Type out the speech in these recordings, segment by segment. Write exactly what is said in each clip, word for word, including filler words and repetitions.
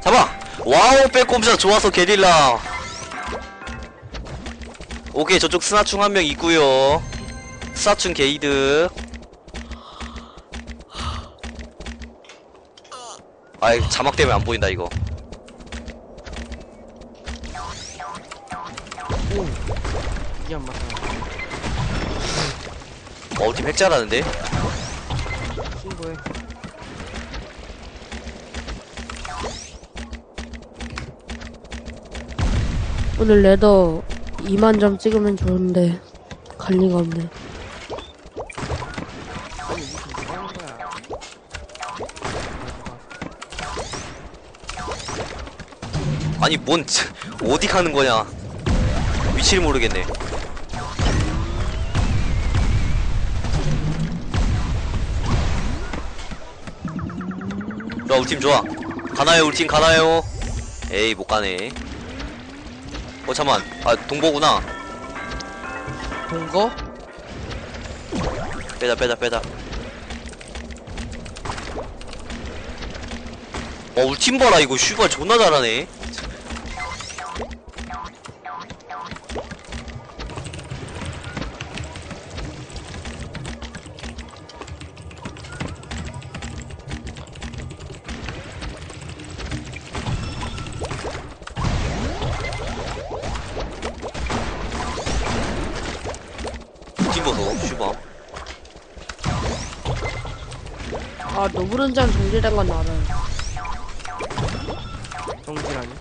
잡아! 와우, 빼꼼샷 좋아서 게릴라. 오케이, 저쪽 스나충 한 명 있구요. 스나충 게이드. 아이, 자막 때문에 안 보인다 이거. 오, 이게 안 맞아. 어, 팀 핵잘하는데? 신고해. 오늘 레더 이만 점 찍으면 좋은데 갈 리가 없네. 아니 무슨 뭐 하는 거야? 아니, 뭔, 어디 가는 거냐? 위치를 모르겠네. 좋아, 우리 팀 좋아. 가나요, 우리 팀 가나요? 에이, 못 가네. 어, 잠만. 아, 동보구나. 동거? 빼자, 빼자, 빼자. 어, 우리 팀 봐라. 이거 슈발 존나 잘하네. 팀 보소, 슈범. 아 노브른장 정지된 건 알아요. 정지라니?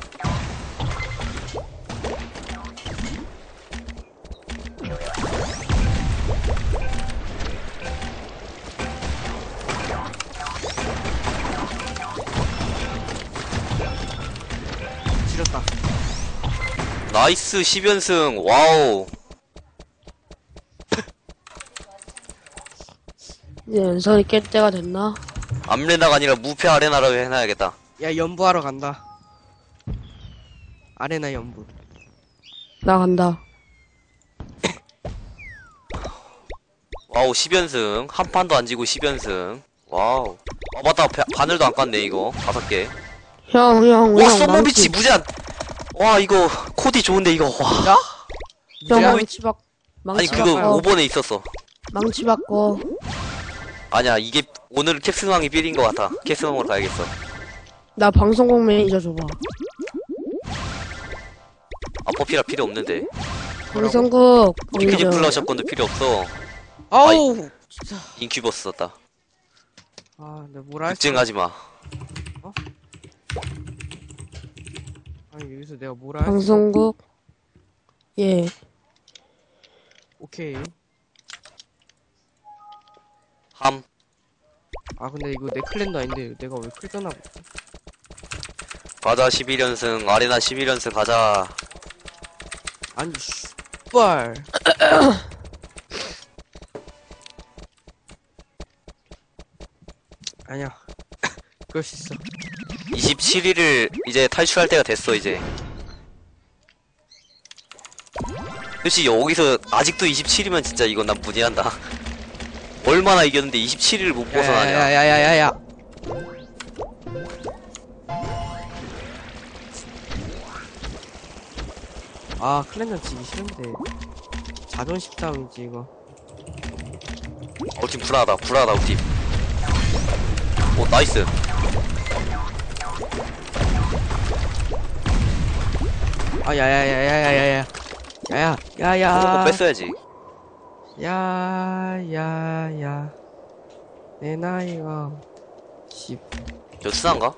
지렸다. 나이스 십 연승. 와우. 이제 연설이 깰 때가 됐나? 암레나가 아니라 무패 아레나라고 해놔야겠다. 야 연부하러 간다. 아레나 연부. 나 간다. 와우, 십 연승. 한 판도 안 지고 십 연승. 와우. 아, 맞다. 바, 바늘도 안 깠네, 이거. 다섯 개. 형, 형, 와, 형, 썸머비치 망치. 무제한. 와, 이거, 코디 좋은데, 이거. 와. 야? 형 야, 망치 바, 아니, 망치 그거 바꿔. 오 번에 있었어. 망치 바꿔. 아니야, 이게, 오늘 캡스왕이 삘인 것 같아. 캡스왕으로 가야겠어. 나 방송국 매니저 줘봐. 아, 퍼피라 필요 없는데. 방송국 피크닉 매니저. 플러 샷건도 필요 없어. 아우 진짜. 인큐버스 썼다. 아 내가 뭐라 했어? 입증하지 마. 아니 여기서 내가 뭐라 했어? 방송국. 예. 오케이. 함. 아 근데 이거 내 클랜도 아닌데 내가 왜 클전하고 있지? 가자, 십일 연승. 아레나 십일 연승 가자. 아니 씨발. 아니야. 그럴 수 있어. 이십칠 일을 이제 탈출할 때가 됐어, 이제. 솔직히 여기서 아직도 이십칠이면 진짜 이건 난 무리한다. 얼마나 이겼는데 이십칠 일을 못 벗어나냐. 야야야야야야. 아 클랜전 지기 싫은데 자존심 싸움이지 이거. 어, 팀 불안하다, 불안하다, 우리 팀. 오, 나이스. 아 야야야야야야야. 야야 그거 야야. 뺐어야지. 야야야. 내 나이가 십. 저 스나인가?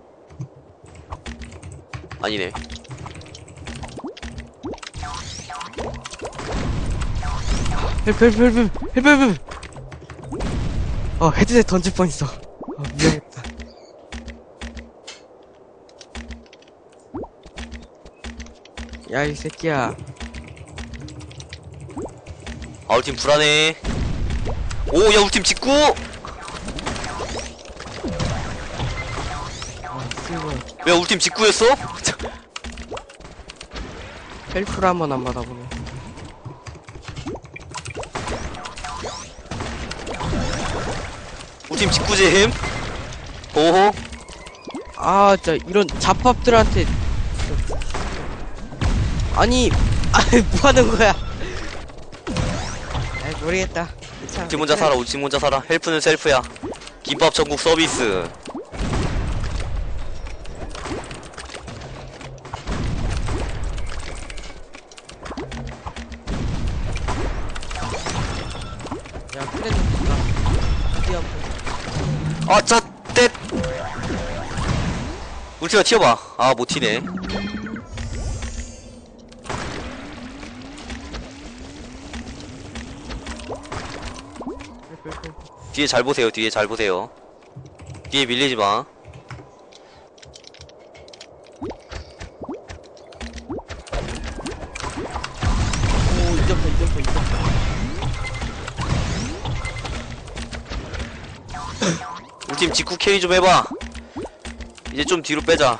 아니네. 헬프 헬프 헬프 헬프 헬프. 어 헤드셋 던질 뻔했어. 어 미안했다. 야 이 새끼야. 아, 우리 팀 불안해. 오, 야, 우리 팀 직구! 아 쓰고 야, 우리 팀 직구였어? 헬프를 한번 안 받아보네. 우리 팀 직구잼. 오호. 아, 진짜 이런 잡밥들한테 아니, 아, 뭐 하는 거야? 아, 모르겠다. 괜찮아. 우리 혼자 살아, 우리 혼자 살아. 헬프는 셀프야. 김밥 전국 서비스. 야, 클랜 좋다. 드디어 아, 짜, 떼! 울티가 튀어봐. 아, 못 튀네. 뒤에 잘 보세요, 뒤에 잘 보세요. 뒤에 밀리지 마. 오, 이점파, 이점파, 이점파. 우리 팀 직구 캐리 좀 해봐. 이제 좀 뒤로 빼자.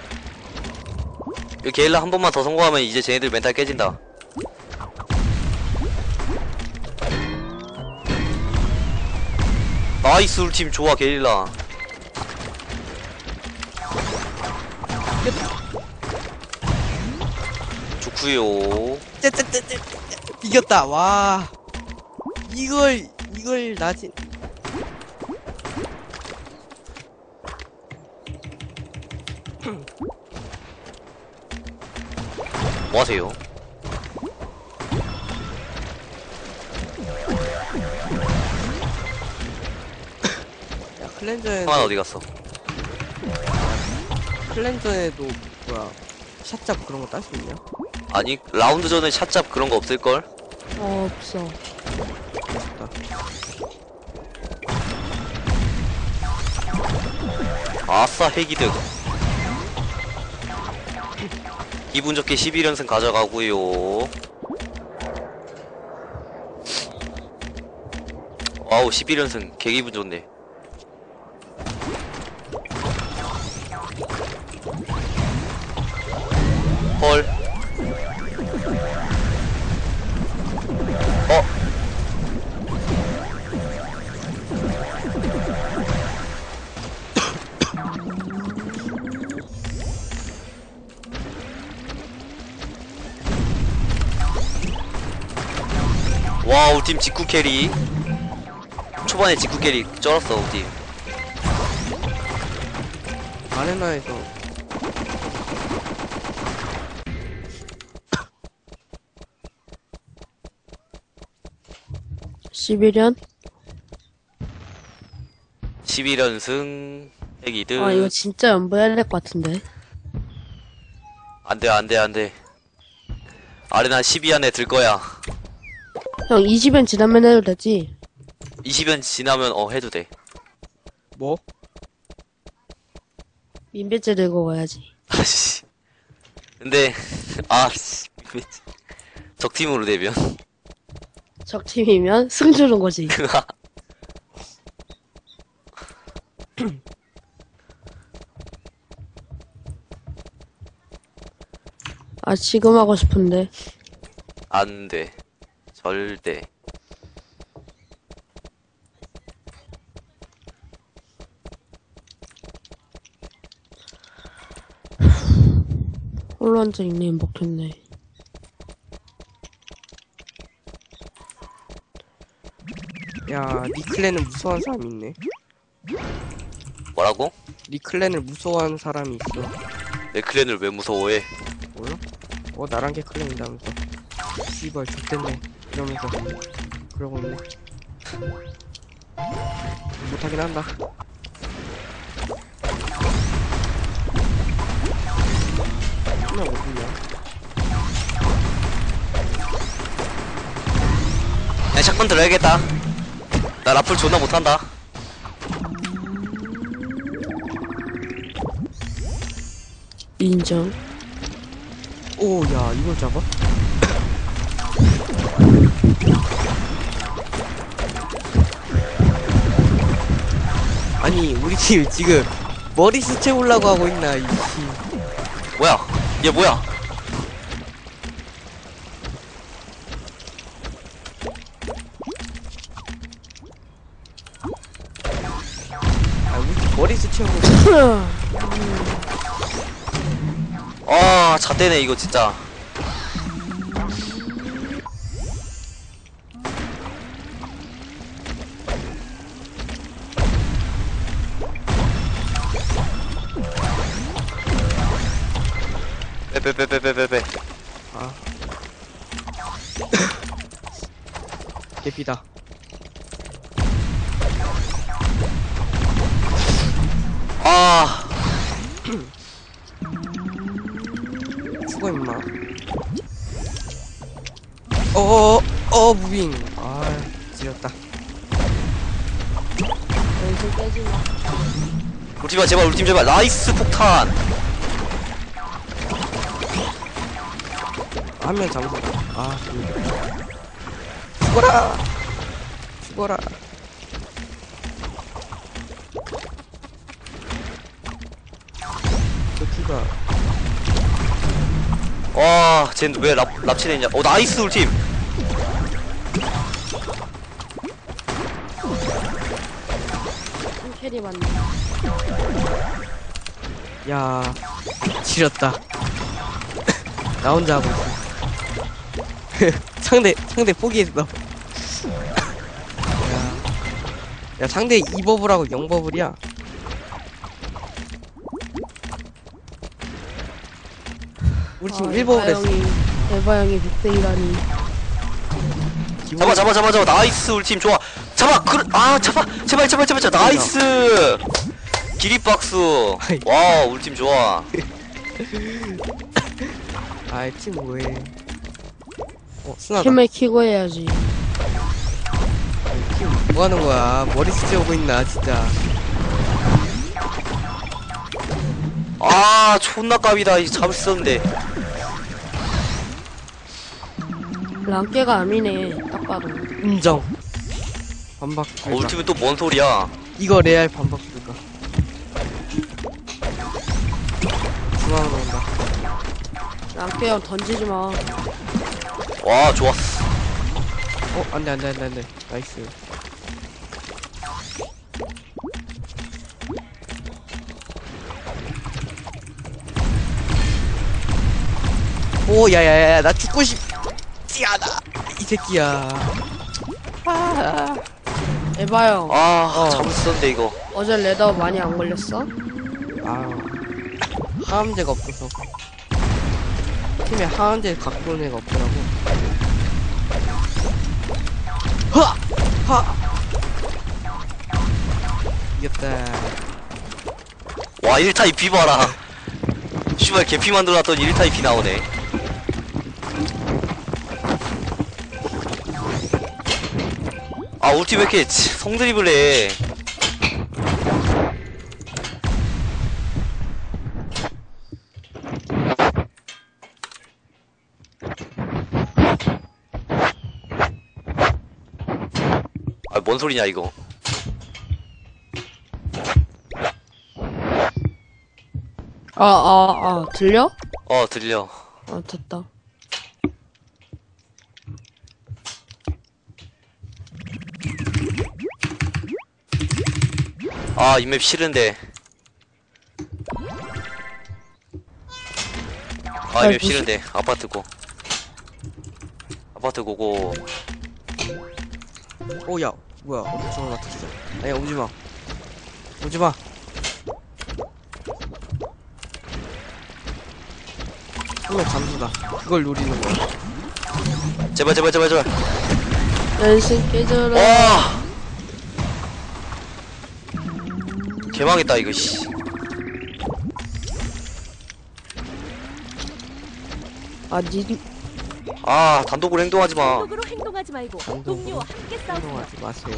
이 게일라 한 번만 더 성공하면 이제 쟤네들 멘탈 깨진다. 나이스, 우리 팀 좋아, 게릴라. 좋구요. 째째째째 이겼다. 와. 이걸 이걸 나지. 뭐 하세요? 야, 클렌저에 하나 어디 갔어? 클렌저에도 뭐야? 샷잡 그런 거 딸 수 있냐? 아니, 라운드 전에 샷잡 그런 거 없을걸? 어, 없어. 좋다. 아싸, 핵이득. 기분 좋게 십일 연승 가져가고요. 와우, 십일 연승 개 기분 좋네. 헐. 어? 와, 우리 팀 직구 캐리. 초반에 직구 캐리 쩔었어, 우리 팀. 아레나에서 십일 년? 십일 연승 핵이득. 아, 이거 진짜 연보해야 될 것 같은데. 안돼, 안돼, 안돼. 아레나 십이 안에 들 거야. 형, 이십 연 지나면 해도 되지? 이십 연 지나면 어 해도 돼. 뭐? 민배째 들고 가야지. 아씨. 근데 아씨. 적팀으로 되면. 적팀이면 승 주는 거지. 아, 지금 하고 싶은데. 안돼. 절대. 홀로 앉아 있네, 먹혔네. 야, 니클랜을 무서워하는 사람이 있네. 뭐라고? 니클랜을 무서워하는 사람이 있어. 내 클랜을 왜 무서워해? 몰라? 어, 나랑 걔 클랜이다면서. 씨발, X됐네. 이러면서. 그러고 있네. 못하긴 한다. 그냥 어디냐? 그냥 샷건 들어야겠다. 나 라플 존나 못한다. 인정. 오, 야, 이걸 잡아? 아니, 우리 팀 지금 머리 스채우려고 하고 있나, 이씨. 뭐야? 얘 뭐야? 아, 우리 팀 머리수 채우고. 아, 잣대네, 이거 진짜. 빼빼빼빼빼빼. 아. 개피다. 아, 죽어 임마. 어어어 어, 무빙. 아 지렸다. 연습 깨지 마. 우리 팀아, 제발, 우리 팀 제발. 나이스 폭탄. 한 명 잠수. 아 죽어라. 죽어라. 저 키가. 와, 쟤는 왜 랍, 납치됐냐. 어, 나이스, 우리 팀. 한 캐리 맞네. 야 지렸다. 나 혼자 하고 있어. 상대 상대 포기했어. 야, 야 상대 이 버블하고 영 버블이야. 우리 팀 아, 일 버블 에바 했어. 형이, 에바 형이 빅데이라니. 잡아, 잡아, 잡아, 잡아. 나이스, 우리 팀 좋아. 잡아, 그, 아, 잡아. 제발, 제발, 제발, 제발. 나이스. 기립박수. 와, 우리 팀 좋아. 아이 팀 뭐해. 어 순하다. 힘을 키고 해야지. 팀 뭐하는 거야. 머리 스치오고 있나 진짜. 아, 존나 깝이다. 이거 잡을 수 있었는데. 랑깨가 암이네. 딱 봐도. 인정. 반박 어, 불가. 우리 팀은 또 뭔 소리야. 이거 레알 반박 불가. 중앙으로 온다. 랑깨 형 던지지 마. 와, 좋았어. 어 안돼 안돼 안돼 안돼. 나이스. 오 야야야 나 죽고 싶지 않아 이 새끼야. 아, 에바 형. 아, 어. 잡을 수 있었는데, 이거. 어제 레더 많이 안 걸렸어? 아 하암제가 없어서. 팀에 하암제 갖고 온 애가 없더라고. 하! 하! 이겼다. 와, 일 타입 비 봐라. 슈발 개피 만들어놨더니 일 타입 비 나오네. 아, 우리 팀 왜 이렇게 성드립을 해. 아, 뭔 소리냐, 이거. 아, 아, 아, 들려? 어, 들려. 아, 됐다. 아, 이 맵 싫은데. 아, 이 맵 싫은데. 아파트 고. 아파트 고고. 오야 뭐야 어디 저거 맞췄어. 아니 오지마 오지마. 한명 잠수다. 그걸 노리는 거야. 제발, 제발, 제발, 제발. 연승 깨져라. 와! 개망했다, 이거, 씨. 아, 니, 아, 단독으로 행동하지 마. 단독으로 행동하지 말고 단독으로 동료와 함께 싸우세요. 행동하지 마세요.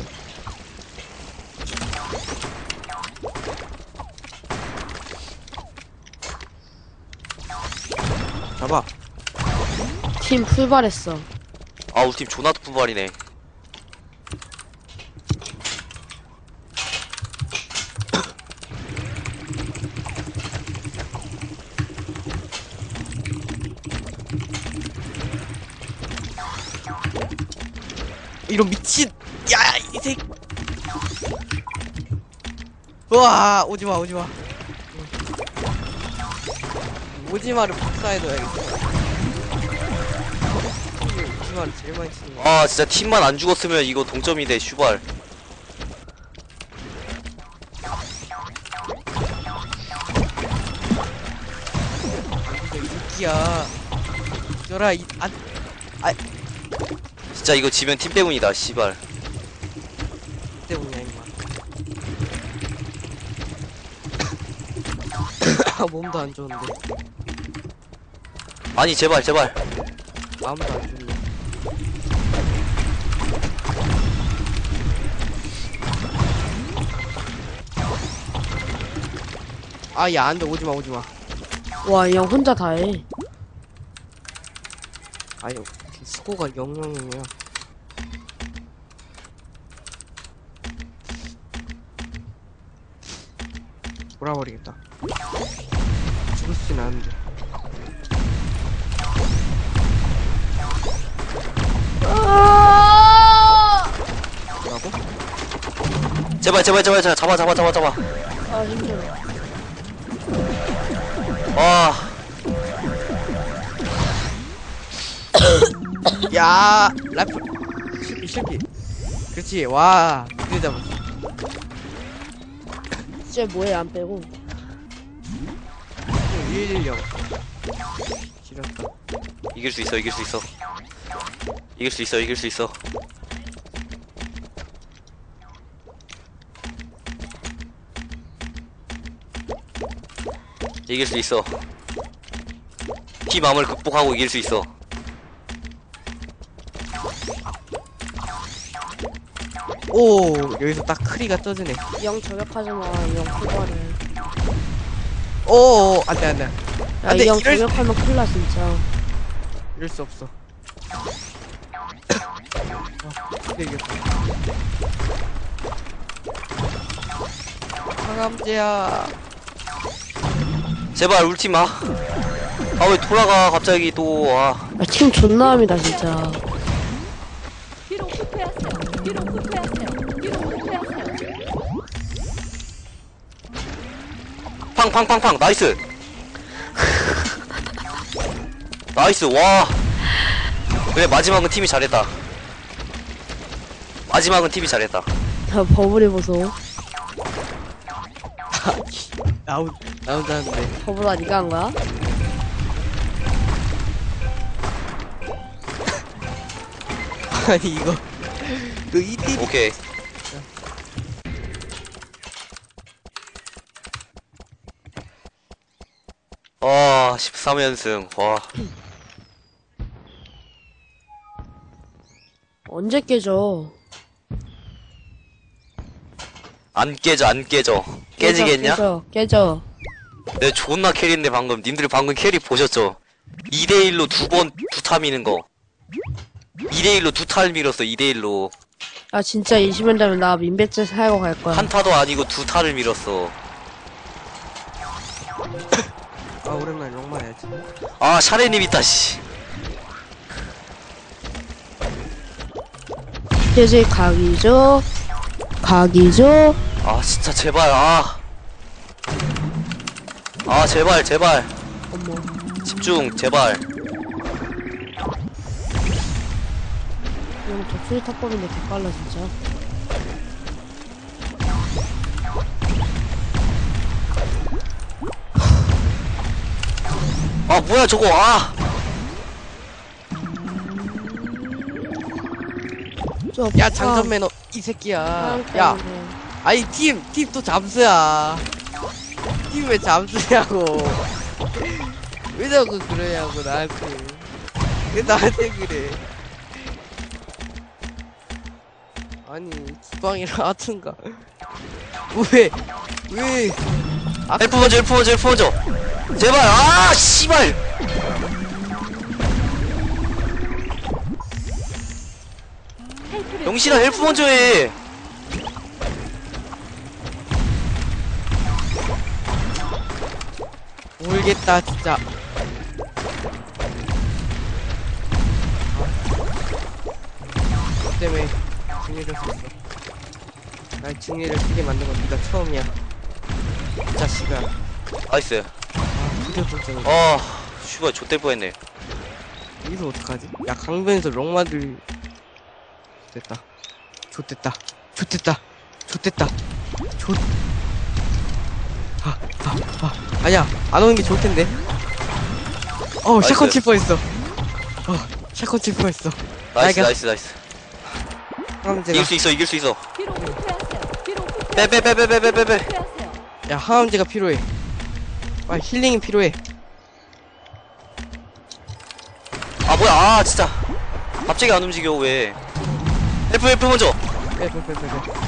잡아. 팀 풀발했어. 아, 우리 팀 존나 분발이네. 이런 미친. 야 이 새끼. 우와 오지마 오지마. 오지마를 복사해둬야겠어. 오지마를 제일 많이 쓰는 거. 아 진짜 팀만 안 죽었으면 이거 동점이 돼 슈발. 이 새끼야. 저라 이 안. 진짜 이거 지면 팀 때문이다 씨발. 때문이야 임마. 아 몸도 안 좋은데. 아니 제발 제발. 마음도 안 좋네. 아야 안돼 오지마 오지마. 와, 이 형 혼자 다 해. 아유 스코어가 영영영이야. 돌아버리겠다. 죽을진 않은데. 뭐라고? 제발 제발 제발 제발 잡아 잡아 잡아 잡아. 아, 힘들어. 아 야 라이프 실패 실패. 그렇지 와 드디어 잡았어. 진짜 뭐해, 안 빼고. 일일영 지렸다. 이길 수 있어 이길 수 있어. 이길 수 있어 이길 수 있어. 이길 수 있어. 팀암을 극복하고 이길 수 있어. 오 여기서 딱 크리가 떠지네. 이 형 저격하지 마, 이 형 그거를. 오 안돼 안돼. 야, 안돼 이 형 이럴, 저격하면 큰일 나, 진짜. 이럴 수 없어. 어, 이겼다. 강함제야. 제발 울팀 아. 아 왜 돌아가 갑자기 또 아. 아, 팀 존나 합니다, 진짜. 뒤로 후퇴하세요. 뒤로 후퇴하세요. 뒤로 후퇴하세요. 팡팡팡팡 나이스. 나이스 와. 그래 마지막은 팀이 잘했다. 마지막은 팀이 잘했다. 야, 버블이 보소. 나온 나온다는데. 버블아, 니가 한 거야? 아니 이거 그 이띠 오케이. 아 십삼 연승 와. 언제 깨져? 안 깨져 안 깨져. 깨지겠냐? 깨져, 깨져. 내 존나 캐리인데 방금 님들 방금 캐리 보셨죠? 이 대 일로 두 번 두 타 미는 거. 이 대 일로 두 타를 밀었어. 이 대 일로 아, 진짜 이시면 되면 나 민배째 사고 갈 거야. 한 타도 아니고 두 타를 밀었어. 아 오랜만에 롱만 해야지. 아 샤레님 있다 씨. 이제 각이죠. 각이죠. 아 진짜 제발 아. 아 제발 제발 어머. 집중 제발. 이형 독수리 탑법인데 개빨라, 진짜. 아 뭐야 저거 아. 저 야 장전 매너 이 새끼야. 아, 야 아니 팀 팀 또 잠수야. 팀 왜 잠수냐고. 왜 자꾸 그러냐고 나한테. 왜 나한테 그래. 아니 주방이라 하든가. 왜 왜? 아 헬프 먼저 헬프 먼저 헬프 먼저. 제발 아 씨발. 용신아 헬프 먼저 해. 모르겠다 진짜. 너 때문에 승리를 했어. 날 승리를 쓰게 만든 건 네가 처음이야. 이 자식아. 나이스. 두대 뻔했잖아. 아 슈발 좆될 뻔했네. 여기서 어떡하지? 야, 강변에서 롱마들. 됐다. 좋됐다. 좋됐다. 좋됐다. 좋. 아, 아, 아. 아니야. 안 오는 게 좋을 텐데. 어, 나이스. 샷건 칠 뻔했어. 어, 샷건 칠 뻔했어. 나이스 나이가- 나이스 나이스. 그럼 제가. 이길 수 있어 이길 수 있어. 뒤로 후퇴하세요. 뒤로 빼 빼 빼 빼 빼 빼 빼. 후퇴하세요. 야, 항암제가 필요해. 아, 힐링이 필요해. 아 뭐야 아 진짜. 갑자기 안 움직여 왜? F F 먼저. 빼, 빼, 빼, 빼, 빼.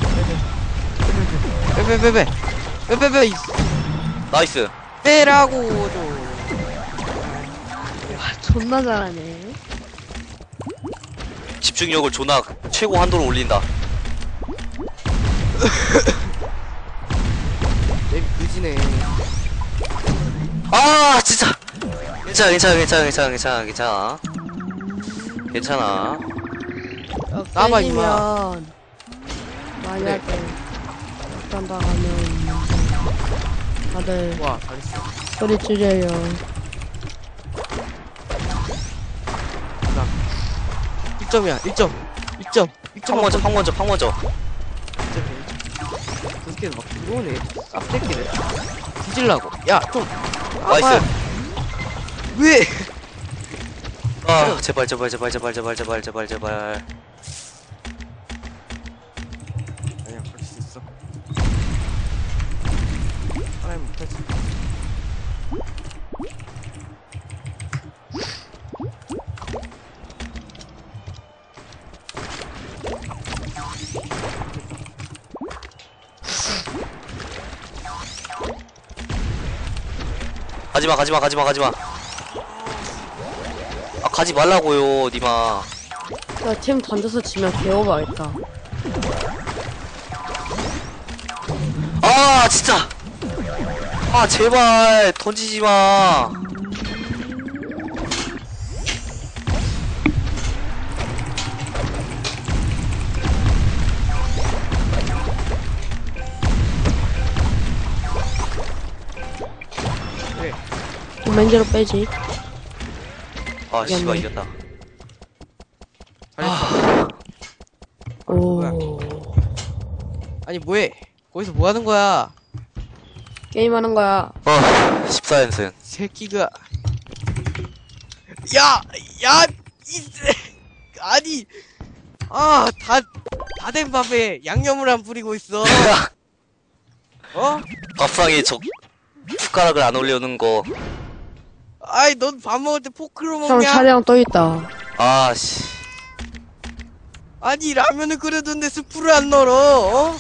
빼, 빼, 빼, 빼, 빼. 빼, 빼, 빼. 나이스. 빼라고 좀. 아, 존나 잘하네. 집중력을 존나 최고 한도로 올린다. 내 늦이네. 아 진짜. 괜찮아 괜찮아 괜찮아 괜찮아 괜찮아 괜찮아. 괜찮아. 나봐, 임마. 깨지면 만약에 어떤 나가면 다들 와, 잘했어. 소리 지르요. 일 점이야, 일 점. 일 점. 일 점. 팡 먼저 팡 먼저 팡 먼저. 그렇게 막 들어오네. 쌉새끼를. 뒤질라고. 야, 좀. 나이스. 아빠야. 왜? 아 제발 제발 제발 제발 제발 제발 제발 제발. 아니야, 그럴 수 있어. 사람이 못하지. 가지마 가지마 가지마 가지마. 아 가지 말라고요 니마. 나팀 던져서 지면 개오바겠다. 아 진짜. 아 제발 던지지마. 맨제로 빼지. 아 씨발 이겼네. 이겼다. 잘했어. 오. 아니, 뭐해? 거기서 뭐 하는 거야? 게임하는 거야. 어 십사 연승. 새끼가. 야! 야! 이, 아니! 아, 다, 다 된 밥에 양념을 안 뿌리고 있어. 어? 밥상에 저 숟가락을 안 올려놓은 거. 아이, 넌 밥 먹을 때 포크로 형 먹냐? 차량 또 있다. 아씨. 아니, 라면을 끓여두는데 스프를 안 널어, 어?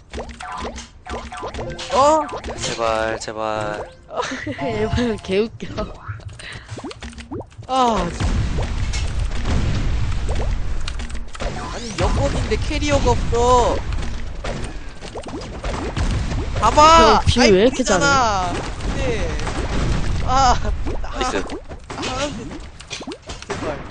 어? 제발 제발. 일반 개웃겨. 아. 아니, 여권인데 캐리어가 없어. 봐봐! 형, 비를 아이, 왜 이렇게 보이잖아. 네. 아. 나이스. 아, 제발.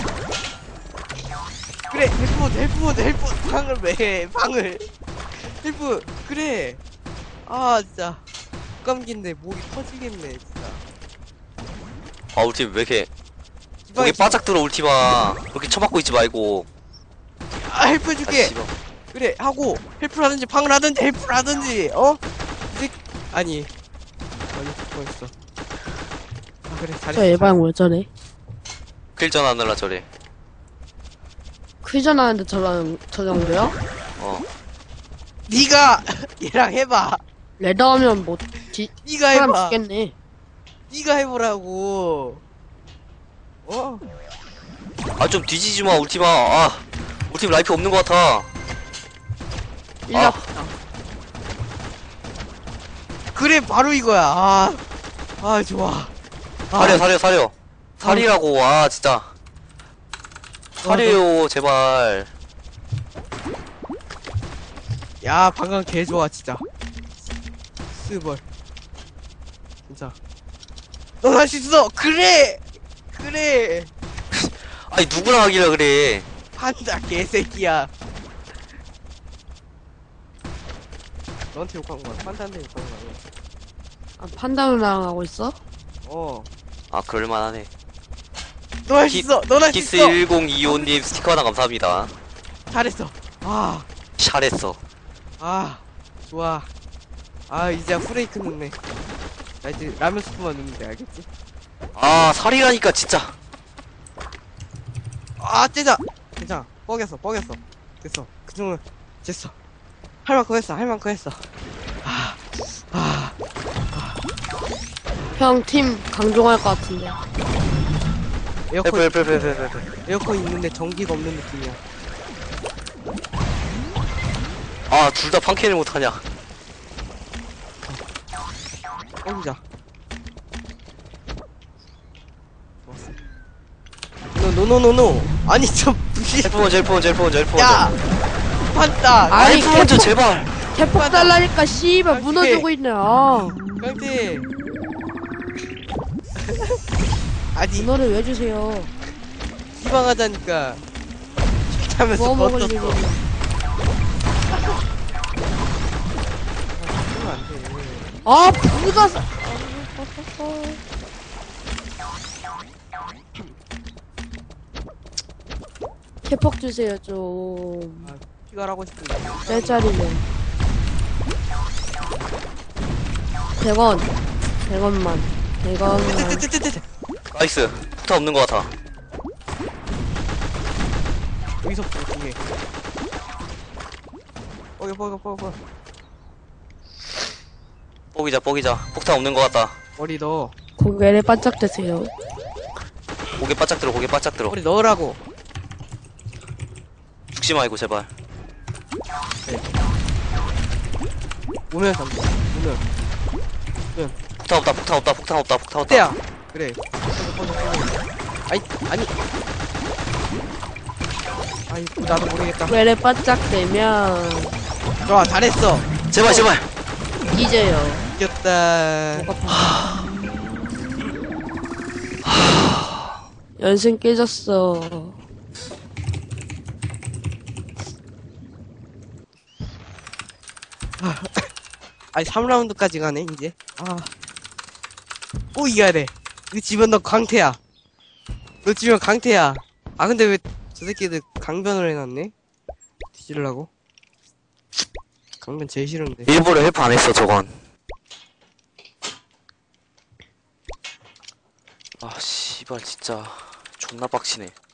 그래, 헬프, 헬프, 헬프, 방을 왜 해, 방을. 헬프, 그래. 아, 진짜. 감기인데 목이 터지겠네, 진짜. 아 우리 팀 왜 이렇게 지방에 목에 바짝 들어 울티마. 그렇게 쳐맞고 있지 말고. 아, 헬프 아 해줄게. 씨발. 그래, 하고, 헬프를 하든지, 방을 하든지, 헬프를 하든지, 어? 쓱. 아니. 아니, 죽어있어. 아, 그래, 저 잘했어. 예방 왜 저래? 킬전 하느라 저래. 퀴즈 나는데 저런 저 정도야? 어. 니가, 얘랑 해봐. 레더 하면 뭐 뒤, 니가 사람 해봐. 죽겠네. 니가 해보라고. 어? 아 좀 뒤지지마 울티마. 아 우리 팀 라이프 없는 것 같아. 일납. 그래, 바로 이거야. 아, 아, 좋아. 아, 사려 사려 사려. 살이라고. 아 진짜. 살려요 제발. 야, 방금 개 좋아, 진짜. 스벌. 진짜. 넌 할 수 있어! 그래! 그래! 아니 누구랑 하길래 그래. 판다, 개새끼야. 너한테 욕한 거야. 판단한테 욕한 거 아니야. 아, 판단을 하고 있어? 어. 아 그럴만하네. 너 할 수 키- 있어. 넌 할 수 키스 있어. 일공이오님 스티커 하나 감사합니다. 잘했어. 아, 잘했어. 아, 좋아. 아, 이제 프레이크 넣네. 나 이제 라면 스프만 넣으면 돼, 알겠지? 아 살이라니까 진짜. 아, 째자. 괜찮아. 뻐겼어, 뻐겼어. 됐어. 그 정도 됐어. 할 만큼 했어, 할 만큼 했어. 아, 아, 형 팀 강종할 것 같은데. 에어컨, 페페페페페페. 에어컨 있는데 전기가 없는 느낌이야. 아둘 다 판캔을 못하냐. 뻐기자. 좋았어. 노노노노노. 아니, 저, 무시. 젤프 먼저 젤프 먼저 젤프 먼저 젤프 야! 먼저. 판다! 아니, 젤프 먼저 개폭- 제발. 개폭 달라니까 씨발 무너지고 있네. 아. 깡티! 아니, 문어를 왜 주세요? 희망하자니까. 하면서 뭐 먹을 버텼어. 일이냐. 그러면 안 돼. 아 부자사. 개폭 주세요 좀. 피갈 하고 싶은데. 짤짤이면 백 원 백 원만 백 원만. 떼떼떼떼떼! 나이스. 폭탄 없는 것 같아. 여기서부터 중에. 뻐겨, 뻐겨, 뻐겨, 뻐겨. 뽀기자 뽀기자. 폭탄 없는 것 같다. 머리 넣어. 고개를 반짝대세요. 고개 바짝 들어 고개 바짝 들어. 머리 넣으라고. 죽지 말고 제발. 오면 잠시 오면. 폭탄 없다 폭탄 없다 폭탄 없다 폭탄 없다. 때야! 그래. 뻐져, 뻐져, 뻐져. 아니, 아니. 아이, 나도 모르겠다. 고개를 반짝대면 좋아, 잘했어. 제발 제발. 잊어요. 이겼다. 연승 깨졌어. 아니, 삼 라운드까지 가네, 이제. 아. 꼭 이겨야 돼. 이 집은 너 강태야. 너 집은 강태야. 아, 근데 왜 저 새끼들 강변을 해놨네? 뒤질라고? 강변 제일 싫은데. 일부러 헬프 안 했어 저건. 아 씨발 진짜 존나 빡치네.